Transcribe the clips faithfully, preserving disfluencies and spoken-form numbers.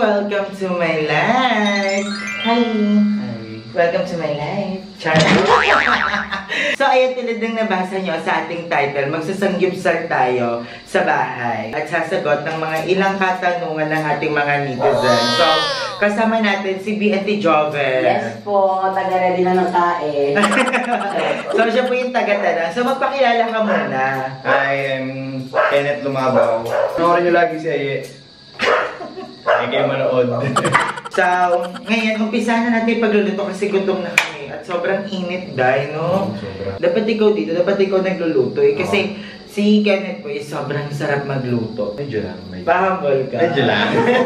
Welcome to my life! Hi! Hi! Welcome to my life! Char! So ayan, tulad ng nabasa nyo sa ating title, magsasangyupsal tayo sa bahay at sasagot ng mga ilang katanungan ng ating mga netizens. So, kasama natin si B and T Joven. Yes po, taga-ready na ng kain. So, siya po yung taga-tanong. So, magpakilala ka muna. Hi, I'm Kenneth Lumabaw. Panoorin nyo lagi si Aye. Ay kayo manood. So, ngayon, umpisa na natin pagluluto kasi gutom na kami. At sobrang init, dahil, no? Sobra. Dapat ikaw dito, dapat ikaw nagluluto eh. Kasi si Kenneth po is sobrang sarap magluto. Medyo lang. Medyo. Pahambol ka. Medyo lang.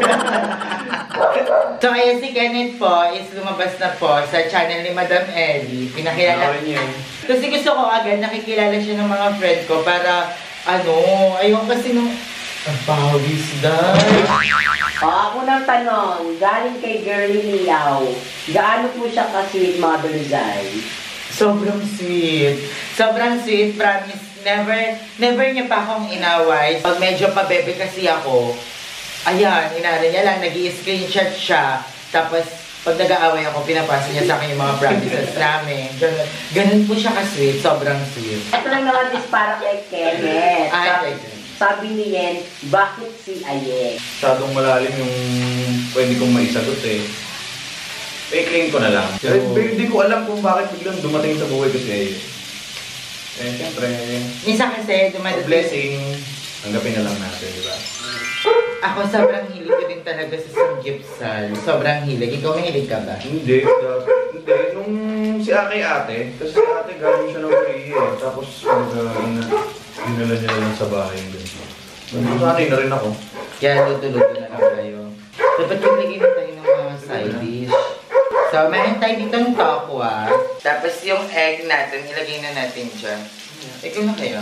So, ayan si Kenneth po is lumabas na po sa channel ni Madam Ellie. Pinakilala. Kasi gusto ko agad nakikilala siya ng mga friend ko para, ano, ayun kasi nung ang pawis dahil. O, ako ng tanong, galing kay Girlie Liao, gaano po siya ka-sweet Mother Zai? Sobrang sweet. Sobrang sweet, promise. Never, never niya pa akong inaway. Pag medyo pabebe kasi ako, ayan, inara niya lang, nag-i-screenshot siya. Tapos, pag nag-aaway ako, pinapasa niya sa akin yung mga promises namin. Ganun, ganun po siya ka-sweet, sobrang sweet. Ito lang naman is para kay Kenneth. Ay, Sabi, kay sabi ni Yen, bakit si Aye? Masyadong malalim yung pwede kong maisagot eh. I-claim ko na lang. So, eh, hindi ko alam kung bakit biglang dumating sa buhay ko si Aye. Eh, siyempre, minsan kasi, dumadating. blessing, tanggapin na lang natin, di ba? Ako sobrang hilig ko din talaga sa samgyupsal. Sobrang hilig. Ikaw mahilig ka ba? Hindi. Uh, hindi. Nung si Ate ate, kasi si ate galing siya ng Korea eh. Tapos, uh, ina, dinala niya lang sa bahay yung ganito. Sanay na rin ako. Kaya luto-luto na lang kayo. Dapat yung lagay na tayo ng mga side dish. So, mayroon tayo dito ng tokwa. Tapos yung egg natin, ilagay na natin dyan. Ikaw na kaya?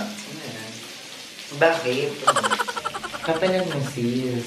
Bakit? Kapalan mo, sis.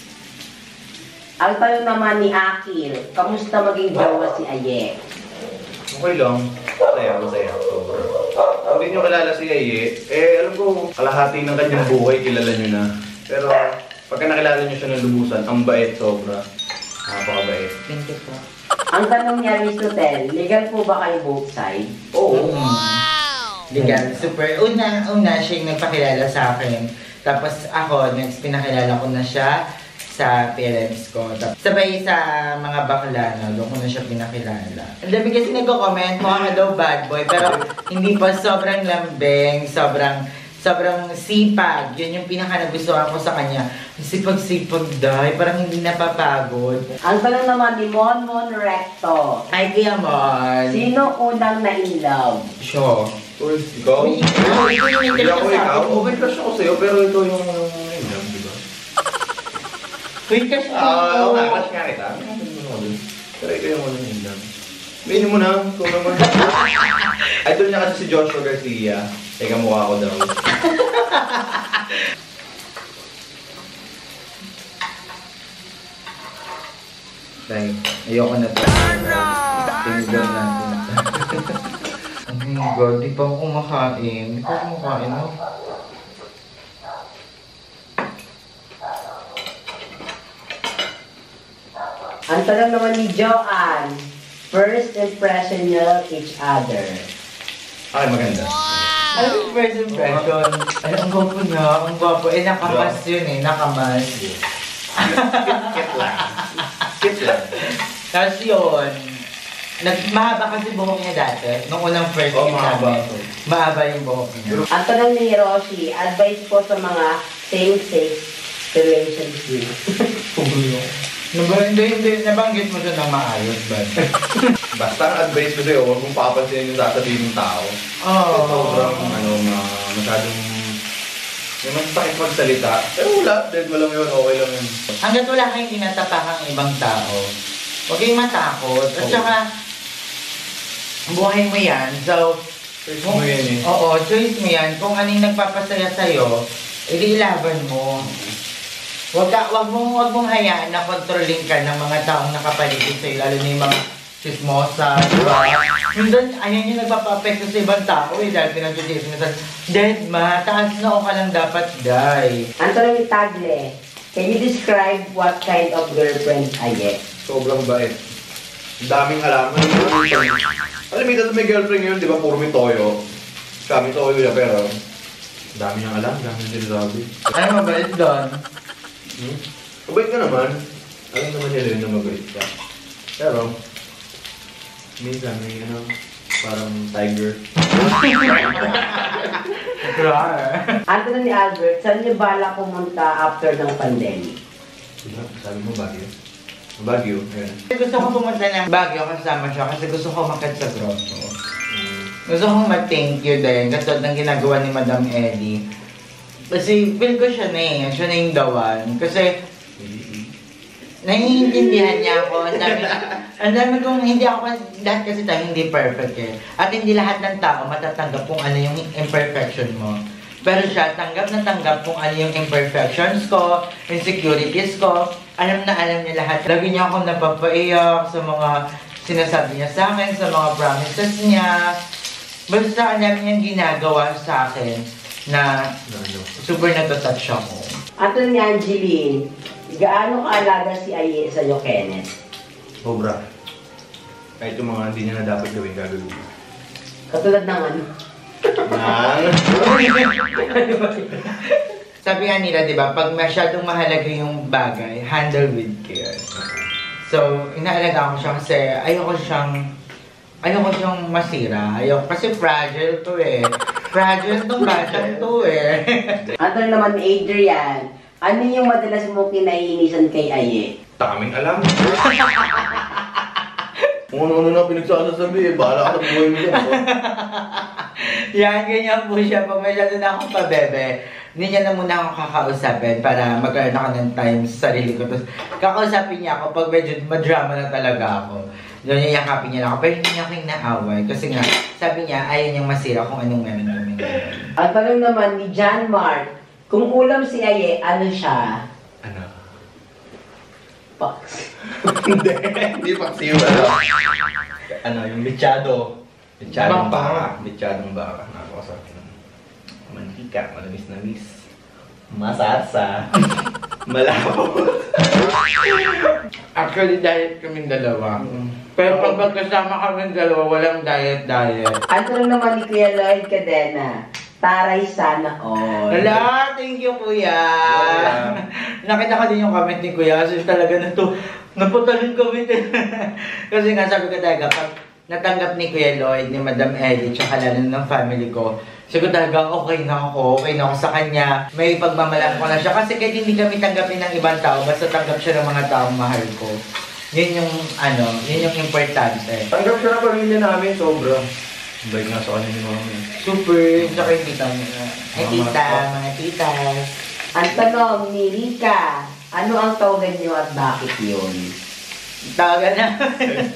Ang tanong naman ni Akil, kamusta maging jowa si Aye? Okay lang. Masaya, masaya. Sobra. Kung hindi nyo kilala si Aye, eh alam ko, kalahati ng kanyang buhay, kilala nyo na. Pero, pagka nakilala nyo siya ng lubusan, ang bait sobra. Napakabait. Thank you po. Ang tanong niya, Miss Hotel, legal po ba kayo both side? Oo. Wow! Legal. Super. Una, una siya yung nagpakilala sa akin. Tapos ako, next pinakilala ko na siya sa parents ko. Tapos, sabay sa mga bakla, no, doon ko na siya pinakilala. Ang dami kasi nagko-comment, mukha daw bad boy, pero hindi pa sobrang lambing, sobrang, sobrang sipag. Yun yung pinaka-nagustuhan ko sa kanya. Sipag-sipag dahi, parang hindi napapagod. Ang tanong naman ni Mon Mon Recto, Ay, Kuya Mon. sino unang na-in-love? Siya. Uy, ikaw? Uy, ikaw, ikaw yung Hindi ako interest sa ikaw. akin. Okay crush ako sa'yo, pero ikaw yung yun, di ba? Uy, kasi Ah, ako na, crush nga kita. Pero ikaw yung walang yun lang. Binin mo na, ikaw naman. Idol niya kasi si Joshua Garcia. Teka, mukha ko daw. Dahil, ayoko na ito. Tingnan natin. Oh my God, di pa ako kumakain. Di pa ako kumakain, no? Ang tanong naman ni Joanne, first impression niyo each other? Ay, maganda. Ano yung first impression? Ano, ang gwapo niya, ang gwapo. Eh, nakamas yun eh, nakamas. Kit lang. Kit lang. Tapos yun, nag mahaba kasi buhok niya dati. Nung unang first Oh, meet mahaba. namin. Mahaba yung buhok niya. Ang tanong ni Roshi, advice po sa mga same-sex relationship. Naba, hindi, hindi, nabanggit mo siya ng maayos ba? Basta ang advice ko sa'yo, huwag mong papansinin yung sasabihin ng tao. Oo. Kasi sobrang, ano, ma masyadong, may masakit magsalita. Pero wala, dead mo lang yun, okay lang yun. Hanggat wala kayong tinatapakang ibang tao, huwag kayong matakot. At Oo. saka, buhay mo yan. So, Choice mo yan eh. Oo, choice mo yan. Kung anong nagpapasaya sa'yo, edi ilaban mo. Wag ka, wag mong, wag mong hayaan na kontrolin ka ng mga taong nakapaligid sa'yo, lalo na yung mga chismosa, diba? Minsan, ayan yung nagpapapekto sa ibang tao eh, dahil pinag-chismosa. Dead ma, taas na o ka lang dapat, die. Ang tanong ni Tagle, Can you describe what kind of girlfriend Aye? Sobrang bait. Ang daming alam. Alam mo, dito may girlfriend yun, di ba? Puro may toyo. Kami toyo niya, pero ang dami niyang alam, ang dami niyang sinasabi. Ano mabait doon? Hmm? Mabait ka naman. Alam naman nila yun na mabait ka. Pero, minsan may ano, parang tiger. Anton ni Albert, saan niyo bala pumunta after ng pandemic? Diba? Sabi mo, Baguio. Baguio, ayan. Gusto ko pumunta ng Baguio kasama siya kasi gusto ko umakyat sa grotto. Mm. Gusto kong mag-thank you din, katulad ng ginagawa ni Madam Ellie. Kasi feel ko siya na eh, siya na yung dawan. Kasi naiintindihan niya ako. Ang dami, ang dami kong hindi ako, lahat kasi tayo hindi perfect eh. At hindi lahat ng tao matatanggap kung ano yung imperfection mo. Pero siya, tanggap na tanggap kung ano yung imperfections ko, insecurities ko. Alam na alam niya lahat. Lagi niya akong napapaiyak sa mga sinasabi niya sa akin, sa mga promises niya. Basta alam niya ginagawa sa akin na super natatouch ako. Anton ni Angeline, gaano kaalaga si Aye sa iyo, Kenneth? Sobra. Kahit yung mga hindi niya na dapat gawin, gagawin. Katulad ng ano? Nang? Sabi nga nila, di ba, pag masyadong mahalaga yung bagay, handle with care. So, inaalaga ko siya kasi ayoko siyang, ayoko siyang masira. Ayoko, kasi fragile to eh. Fragile tong batang to eh. Anton naman ni Adrian, ano yung madalas mo kinaiinisan kay Aye? Daming alam. Kung ano-ano na pinagsasasabi eh, bahala ka sa buhay mo dyan. Yan, ganyan po siya. Pag masyado na akong pabebe, hindi niya na muna akong kakausapin para magkaroon ako ng time sa sarili ko. Tapos kakausapin niya ako pag medyo madrama na talaga ako. Doon niya yakapin niya na ako. Pero hindi niya aking naaway. Kasi nga, sabi niya, ayaw niyang masira kung anong meron kami. Ang tanong naman ni John Mark, kung ulam si Aye, ano siya? Ano? Fox. Hindi. Hindi pa siya. Ano, yung bichado. Bichadong baka. Bichadong baka. Nakakasarap. Mantika, manamis-namis. Masarsa. Malabo. Actually, diet kaming dalawa. Pero pag magkasama kaming dalawa, walang diet-diet. Ang tanong naman ni Kuya Lloyd Cadena, taray sana all. Hala, thank you kuya. Yeah. Nakita ko din yung comment ni kuya kasi talaga na to, naputalin kami din. Kasi nga sabi ko talaga, pag natanggap ni Kuya Lloyd, ni Madam Ellie, tsaka lalo ng family ko, sabi ko talaga, okay na ako, okay na ako sa kanya. May pagmamalang ko na siya. Kasi kahit hindi kami tanggapin ng ibang tao, basta tanggap siya ng mga taong mahal ko. Yun yung, ano, yun yung importante. Tanggap siya ng pamilya namin, sobra. Baik nga sa kanya ni mami. Super, tsaka yung tita mo na. Ay tita, mga titas. Ang tanong ni Rika, ano ang tawagan niyo at bakit yun? Tawagan natin.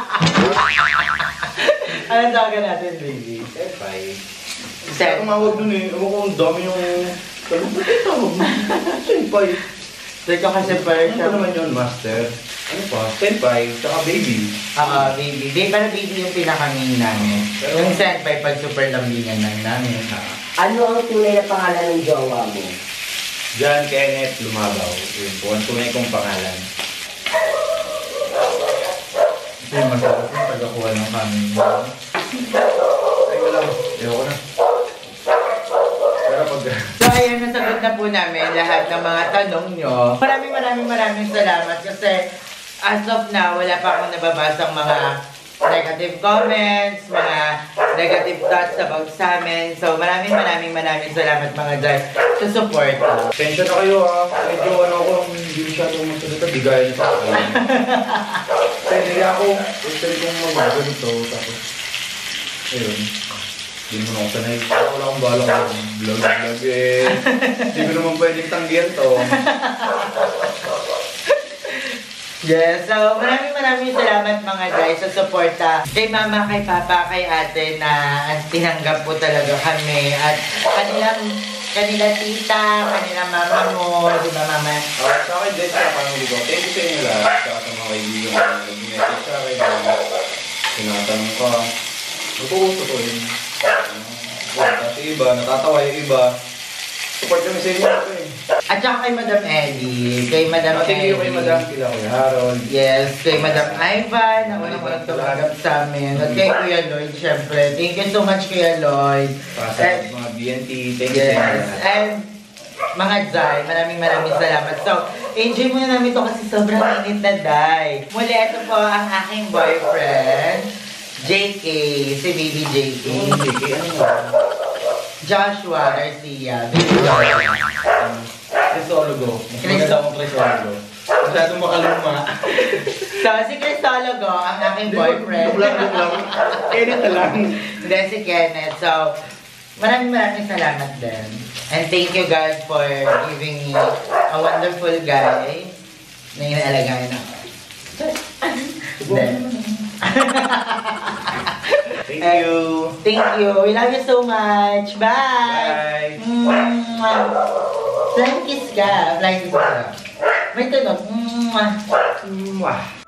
Anong tawagan natin, baby? Senpai. Sen. Ang tumawag dun eh. Ewan ko ang dami yung... Sabi ko, bakit tawag mo? Senpai. Teka kasi parang Ano siya. ba naman yun, master? Ano pa? Senpai, tsaka baby. Oo, baby. Di, parang baby yung pinaka-main namin. Yung senpai, pag super lambingan lang namin. Ano ang tunay na pangalan ng jowa mo? John Kenneth Lumabaw. Yun po, ang tunay kong pangalan. Ito yung masarap yung pagkakuha ng family mo. Ay, wala ko. Ewan ko na. Pero pag... So ayun, nasagot na po namin lahat ng mga tanong nyo. Maraming maraming maraming salamat kasi as of now, wala pa akong nababasang mga negative comments, mga negative thoughts about sa amin. So maraming maraming maraming salamat mga guys sa support. Tensya na kayo ha. Medyo ano ako, hindi masyadong magsalita. Di gaya niyo sa akin. Kasi hindi ako. Gusto kong mag-ganito. Tapos, ayun. Hindi mo na ako sanay. Wala akong bala ko. Vlog-vlog eh. Hindi ko naman pwedeng tanggihan to. Yes, so maraming maraming salamat mga guys sa suporta kay mama, kay papa, kay ate na tinanggap po talaga kami at kanilang kanila tita, kanila mama mo, di ba mama? Uh, sa akin din sa family ko. Thank you sa inyo lahat. Saka sa mga kaibigan ko na nag-message sa akin. Tinatanong ka. Totoo, totoo yun. Kasi iba, natatawa yung iba. Support kami sa inyo ito eh. At saka kay Madam Ellie. Kay Madam Thank Ellie. you kay Madam. Kila Kuya Harold. Yes, kay Madam Ivan, na unang-unang tumatanggap sa amin. At kay Kuya Lloyd, syempre. Thank you so much, Kuya Lloyd. Para sa And- mga B N T, thank you Yes, sa inyo. and mga Zay, maraming maraming salamat. So, enjoy muna namin to kasi sobrang init na, Day. Muli, ito po ang aking boyfriend, J K, si baby J K. Yung J K, ano nga? Joshua Garcia, baby Joshua. Crisologo. Mas maganda akong Crisologo. Masyadong makaluma. So, si Cristologo, ang aking boyfriend. Joke lang, joke lang. Kenneth na lang. Hindi, si Kenneth. So, maraming maraming salamat din. And thank you guys for giving me a wonderful guy na inaalagaan ako. Then, Thank you. thank you. We love you so much. Bye! Bye. Mwah. Flying kiss ka. Flying kiss ka. May tunog. Mwah. Mwah.